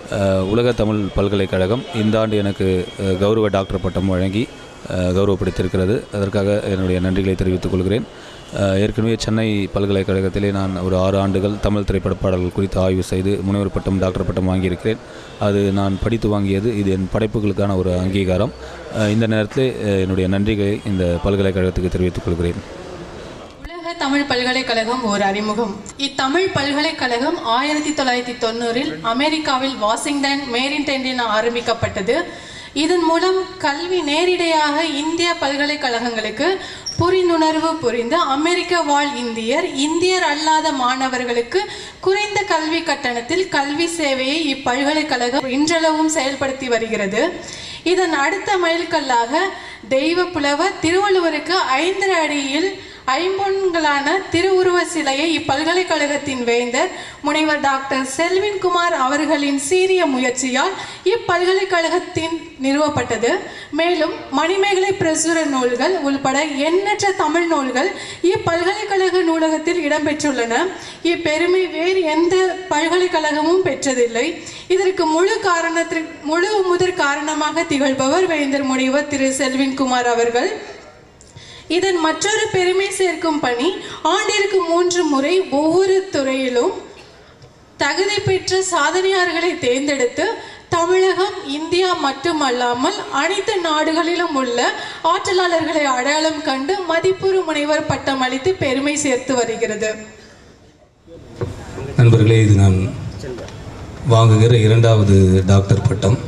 உலக தமிழ் பல்கலைக்கழகம் இந்த ஆண்டு எனக்கு கௌரவ டாக்டர் பட்டம் வழங்கி கௌரவப்படுத்தியிருக்கிறது. அதற்காக என்னுடைய நன்றிகளை தெரிவித்துக் கொள்கிறேன். ஏற்கனவே சென்னை பல்கலைக்கழகத்திலே நான் ஒரு 6 ஆண்டுகள் தமிழ் திரைப்பட பாடல்கள் குறித்து ஆய்வு செய்து முனைவர் பட்டம் டாக்டர் பட்டம் வாங்கியிருக்கிறேன். அது நான் படித்து வாங்கியது. இது என் படைப்புகளுக்கான ஒரு அங்கீகாரம். இந்த நேரத்தில் என்னுடைய நன்றிகளை இந்த பல்கலைக்கழகத்துக்கு தெரிவித்துக் கொள்கிறேன். தமிழ் பல்கலைக்கழகம் ஒரு அறிமுகம். இத்தமிழ் பல்கலைக்கழகம் 1990 அமெரிக்காவில் வாஷிங்டன் மேரிலாண்டில் ஆரம்பிக்கப்பட்டது. இதன் மூலம் கல்வி நேரடியாக இந்திய பல்கலைக்கழகங்களுக்கு புரிந்துணர்வு புரிந்து அமெரிக்க வாழ் இந்தியர் அல்லாத மாணவர்களுக்கு குறைந்த கல்வி கட்டணத்தில் கல்வி சேவையை இப்பல்கலைக்கழகம் இன்றளவும் செயல்படுத்தி வருகிறது. இதன் அடுத்த மைல்கல்லாக தெய்வ புலவர் திருவள்ளுவருக்கு 5 அடியில் ஐம்பொன்களான திருவுருவ சிலையை இப்பல்கலைக்கழகத்தின் வேந்தர் முனைவர் டாக்டர் செல்வின்குமார் அவர்களின் சீரிய முயற்சியால் இப்பல்கலைக்கழகத்தின் நிறுவப்பட்டது. மேலும் மணிமேகலை பிரசுர நூல்கள் உள்பட எண்ணற்ற தமிழ் நூல்கள் இப்பல்கலைக்கழக நூலகத்தில் இடம்பெற்றுள்ளன. இப்பெருமை வேறு எந்த பல்கலைக்கழகமும் பெற்றதில்லை. இதற்கு முழு முதற் காரணமாக திகழ்பவர் வேந்தர் முனைவர் திரு செல்வின்குமார் அவர்கள். இதன் மற்றொரு பெருமை சேர்க்கும் பணி, ஆண்டிற்கு 3 முறை ஒவ்வொரு துறையிலும் தகுதி பெற்ற சாதனையாளர்களை தேர்ந்தெடுத்து தமிழகம், இந்தியா மட்டுமல்லாமல் அனைத்து நாடுகளிலும் உள்ள ஆற்றலாளர்களை அடையாளம் கண்டு மதிப்புறு முனைவர் பட்டம் அளித்து பெருமை சேர்த்து வருகிறது. நண்பர்களே, இது நான் வாங்குகிற 2வது டாக்டர் பட்டம்.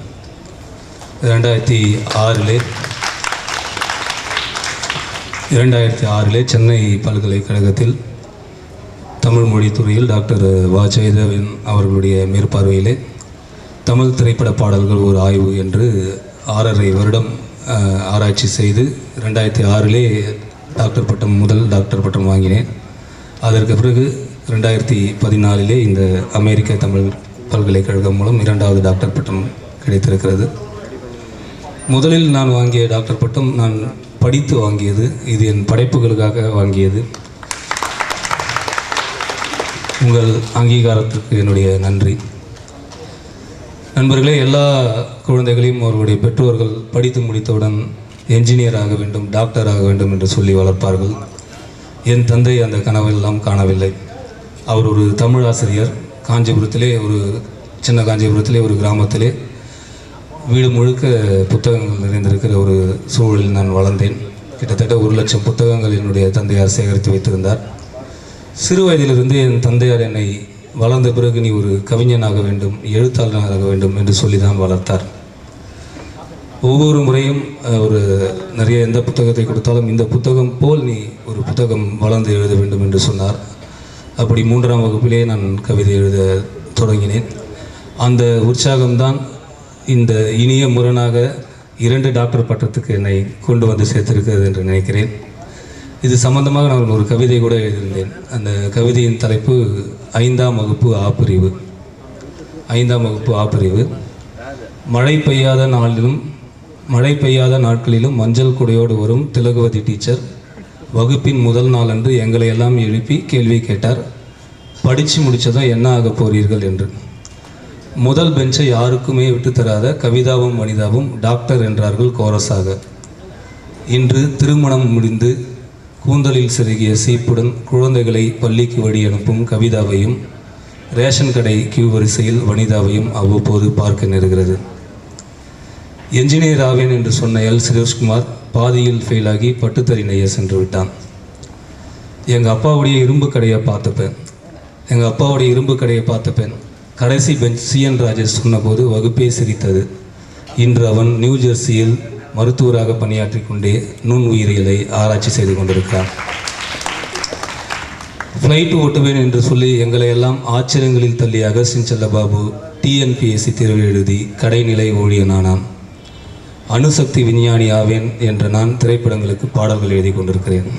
2006 சென்னை பல்கலைக்கழகத்தில் தமிழ் மொழி துறையில் டாக்டர் வ. ஜெயதேவன் அவர்களுடைய மேற்பார்வையிலே தமிழ் திரைப்பட பாடல்கள் ஒரு ஆய்வு என்று 6.5 வருடம் ஆராய்ச்சி செய்து 2006 டாக்டர் பட்டம் முதல் டாக்டர் பட்டம் வாங்கினேன். அதற்கு பிறகு 2014 இந்த அமெரிக்க தமிழ் பல்கலைக்கழகம் மூலம் 2வது டாக்டர் பட்டம் கிடைத்திருக்கிறது. முதலில் நான் வாங்கிய டாக்டர் பட்டம் நான் படித்து வாங்கியது. இது என் படைப்புகளுக்காக வாங்கியது. உங்கள் அங்கீகாரத்திற்கு என்னுடைய நன்றி. நண்பர்களே, எல்லா குழந்தைகளையும் அவர்களுடைய பெற்றோர்கள் படித்து முடித்தவுடன் என்ஜினியர் ஆக வேண்டும், டாக்டர் ஆக வேண்டும் என்று சொல்லி வளர்ப்பார்கள். என் தந்தை அந்த கனவெல்லாம் காணவில்லை. அவர் ஒரு தமிழ் ஆசிரியர். சின்ன காஞ்சிபுரத்திலே ஒரு கிராமத்திலே வீடு முழுக்க புத்தகங்கள் நிறைந்திருக்கிற ஒரு சூழலில் நான் வளர்ந்தேன். கிட்டத்தட்ட 1,00,000 புத்தகங்கள் என்னுடைய தந்தையார் சேகரித்து வைத்திருந்தார். சிறு வயதிலிருந்து என் தந்தையார் என்னை வளர்ந்த பிறகு நீ ஒரு கவிஞனாக வேண்டும், எழுத்தாளனாக வேண்டும் என்று சொல்லி தான் வளர்த்தார். ஒவ்வொரு முறையும் நிறைய எந்த புத்தகத்தை கொடுத்தாலும் இந்த புத்தகம் போல் நீ ஒரு புத்தகம் வளர்ந்து எழுத வேண்டும் என்று சொன்னார். அப்படி 3ஆம் வகுப்பிலே நான் கவிதை எழுத தொடங்கினேன். அந்த உற்சாகம்தான் இந்த இனிய முரணாக 2 டாக்டர் பட்டத்துக்கு என்னை கொண்டு வந்து சேர்த்திருக்கிறது என்று நினைக்கிறேன். இது சம்பந்தமாக நான் ஒரு கவிதை கூட எழுதியிருந்தேன். அந்த கவிதையின் தலைப்பு 5ஆம் வகுப்பு ஆப்பிரிவு. 5ஆம் வகுப்பு ஆப்பிரிவு. மழை பெய்யாத நாட்களிலும் மஞ்சள் குடையோடு வரும் திலகவதி டீச்சர் வகுப்பின் முதல் நாள் அன்று எங்களை எல்லாம் எழுப்பி கேள்வி கேட்டார். படித்து முடித்ததும் என்ன ஆக போறீர்கள் என்று. முதல் பெஞ்சை யாருக்குமே விட்டு தராத கவிதாவும் வனிதாவும் டாக்டர் என்றார்கள் கோரஸாக. இன்று திருமணம் முடிந்து கூந்தலில் செருகிய சீப்புடன் குழந்தைகளை பள்ளிக்கு வழி அனுப்பும் கவிதாவையும் ரேஷன் கடை கியூ வரிசையில் வனிதாவையும் அவ்வப்போது பார்க்க நேருகிறது. என்ஜினியர் ஆவேன் என்று சொன்ன எல். சுரேஷ்குமார் பாதியில் ஃபெயிலாகி பட்டுத்தறி நெய்ய சென்று விட்டான். எங்கள் அப்பாவுடைய இரும்பு கடையை பார்த்துப்பேன். கடைசி பெஞ்ச் C.N. ராஜேஷ் சொன்னபோது வகுப்பே சிரித்தது. இன்று அவன் நியூ ஜெர்சியில் மருத்துவராக பணியாற்றி கொண்டே நுண் உயிரியலை ஆராய்ச்சி செய்து கொண்டிருக்கிறான். ஃப்ளைட் ஓட்டுவேன் என்று சொல்லி எங்களை எல்லாம் ஆச்சரியங்களில் தள்ளிய அகஸ்டின் செல்லபாபு TNPSC தேர்வு எழுதி கடைநிலை ஊழியனானான். அணுசக்தி விஞ்ஞானி ஆவேன் என்ற நான் திரைப்படங்களுக்கு பாடல்கள் எழுதி கொண்டிருக்கிறேன்.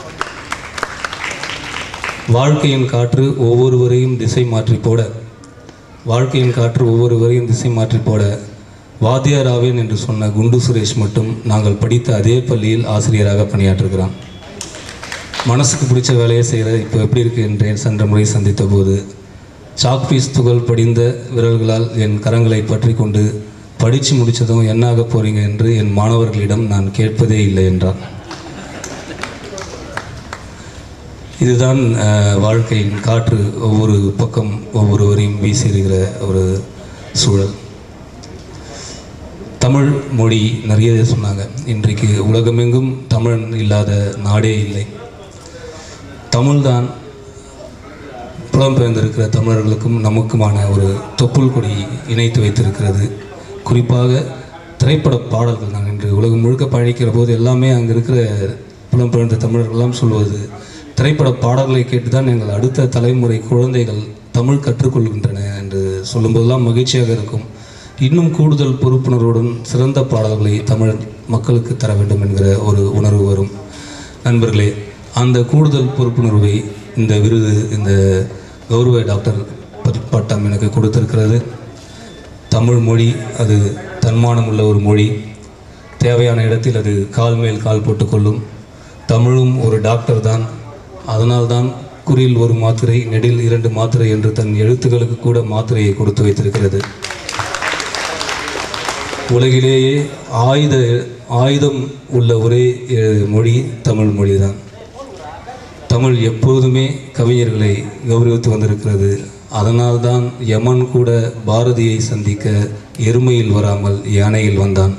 வாழ்க்கையின் காற்று ஒவ்வொருவரையும் திசை மாற்றி போட வாத்தியார் ஆவேன் என்று சொன்ன குண்டு சுரேஷ் மட்டும் நாங்கள் படித்த அதே பள்ளியில் ஆசிரியராக பணியாற்றுகிறான். மனசுக்கு பிடிச்ச வேலையை செய்கிற இப்போ எப்படி இருக்கு என்றேன் சென்ற முறை சந்தித்த போது சாக்பீஸ் துகள் படிந்த விரல்களால் என் கரங்களை பற்றி கொண்டு படித்து முடித்ததும் என்னாக போகிறீங்க என்று என் மாணவர்களிடம் நான் கேட்பதே இல்லை என்றார். இதுதான் வாழ்க்கையின் காற்று ஒவ்வொரு பக்கம் ஒவ்வொருவரையும் வீசியிருக்கிற ஒரு சூழல். தமிழ் மொழி நிறைய சொன்னாங்க. இன்றைக்கு உலகமெங்கும் தமிழ் இல்லாத நாடே இல்லை. தமிழ்தான் புலம்பெயர்ந்திருக்கிற தமிழர்களுக்கும் நமக்குமான ஒரு தொப்புள் கொடி இணைத்து வைத்திருக்கிறது. குறிப்பாக திரைப்பட பாடல்கள். நான் இன்று உலகம் முழுக்க பயணிக்கிற போது எல்லாமே அங்கே இருக்கிற புலம்பெயர்ந்த தமிழர்களெல்லாம் சொல்வது, திரைப்பட பாடல்களை கேட்டு தான் எங்கள் அடுத்த தலைமுறை குழந்தைகள் தமிழ் கற்றுக்கொள்கின்றன என்று சொல்லும்போதெல்லாம் மகிழ்ச்சியாக இருக்கும். இன்னும் கூடுதல் பொறுப்புணர்வுடன் சிறந்த பாடல்களை தமிழ் மக்களுக்கு தர வேண்டும் என்கிற ஒரு உணர்வு வரும். நண்பர்களே, அந்த கூடுதல் பொறுப்புணர்வை இந்த விருது, இந்த கௌரவ டாக்டர் பட்டம் எனக்கு கொடுத்திருக்கிறது. தமிழ் மொழி அது தன்மானம் உள்ள ஒரு மொழி. தேவையான இடத்தில் அது கால் மேல் கால் போட்டுக்கொள்ளும். தமிழும் ஒரு டாக்டர் தான். அதனால்தான் குறில் ஒரு மாத்திரை, நெடில் 2 மாத்திரை என்று தன் எழுத்துக்களுக்கு கூட மாத்திரையை கொடுத்து வைத்திருக்கிறது. உலகிலேயே ஆயுதம் உள்ள ஒரே மொழி தமிழ் மொழி தான். தமிழ் எப்போதுமே கவிஞர்களை கௌரவித்து வந்திருக்கிறது. அதனால்தான் யமன் கூட பாரதியை சந்திக்க எருமையில் வராமல் யானையில் வந்தான்.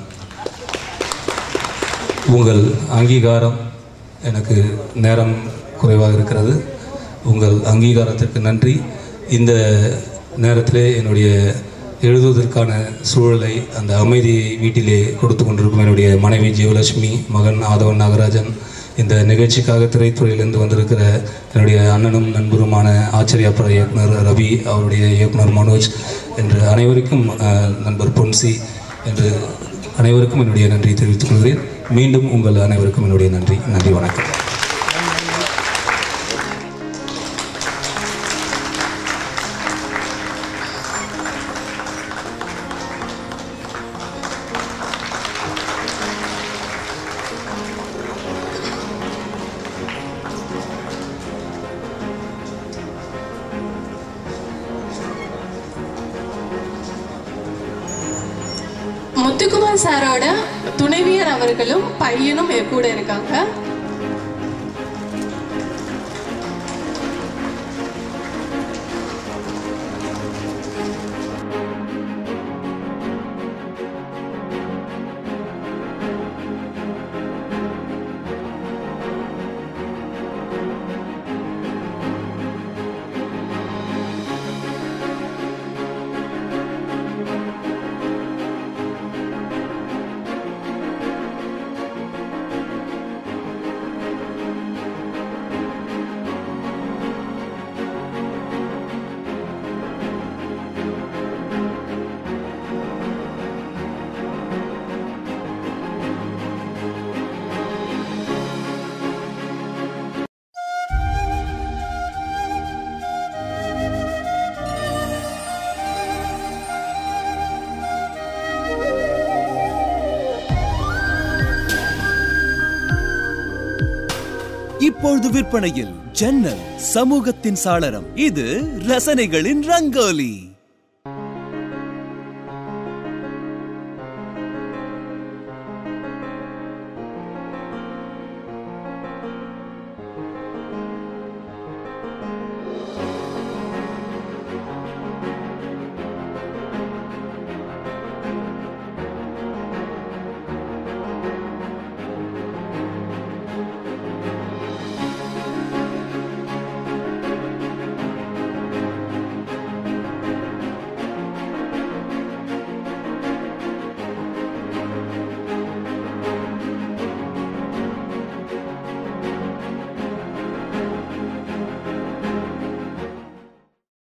உங்கள் அங்கீகாரம், எனக்கு நேரம் குறைவாக இருக்கிறது, உங்கள் அங்கீகாரத்திற்கு நன்றி. இந்த நேரத்திலே என்னுடைய எழுதுவதற்கான சூழலை, அந்த அமைதியை வீட்டிலே கொடுத்து கொண்டிருக்கும் என்னுடைய மனைவி ஜீவலட்சுமி, மகன் ஆதவன் நாகராஜன், இந்த நிகழ்ச்சிக்காக திரைத்துறையிலிருந்து வந்திருக்கிற என்னுடைய அண்ணனும் நண்பருமான ஆச்சரிய பட இயக்குனர் ரவி, அவருடைய இயக்குனர் மனோஜ் என்று அனைவருக்கும், நண்பர் பொன்சி என்று அனைவருக்கும் என்னுடைய நன்றியை தெரிவித்துக் கொள்கிறேன். மீண்டும் உங்கள் அனைவருக்கும் என்னுடைய நன்றி. வணக்கம். முத்துக்குமார் சாரோட துணைவியர் அவர்களும் பையனும் கூட இருக்காங்க. இப்பொழுது விற்பனையில் ஜன்னல், சமூகத்தின் சாளரம். இது ரசனைகளின் ரங்கோலி.